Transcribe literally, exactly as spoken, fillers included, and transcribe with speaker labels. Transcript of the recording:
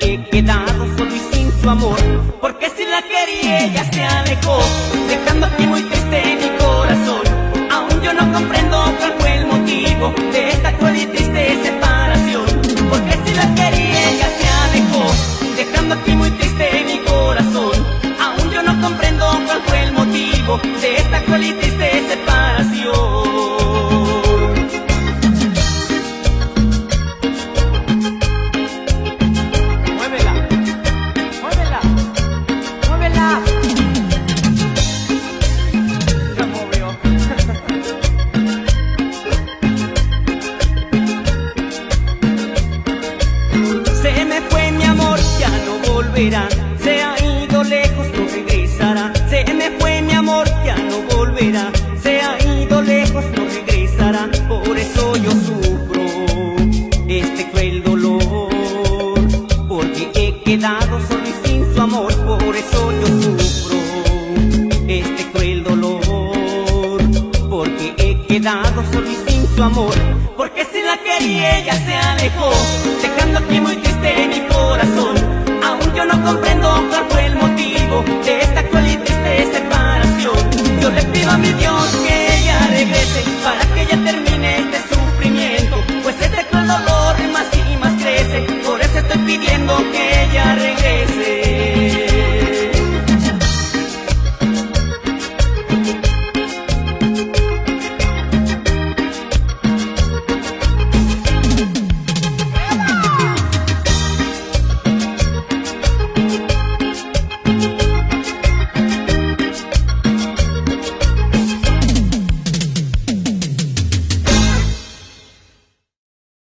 Speaker 1: he quedado solo y sin su amor. Porque si la quería ella se alejó, dejando aquí muy triste mi corazón. Aún yo no comprendo cuál fue el motivo de esta cruel y triste separación. Porque si la quería ella se alejó, dejando aquí muy triste mi corazón. Aún yo no comprendo cuál fue el motivo de esta cruel y triste separación. Se ha ido lejos, no regresará. Se me fue mi amor, ya no volverá. Se ha ido lejos, no regresará. Por eso yo sufro este cruel dolor, porque he quedado solo y sin su amor. Por eso yo sufro este cruel dolor, porque he quedado solo y sin su amor. Porque si la quería ella se alejó, dejando aquí muy triste mi corazón.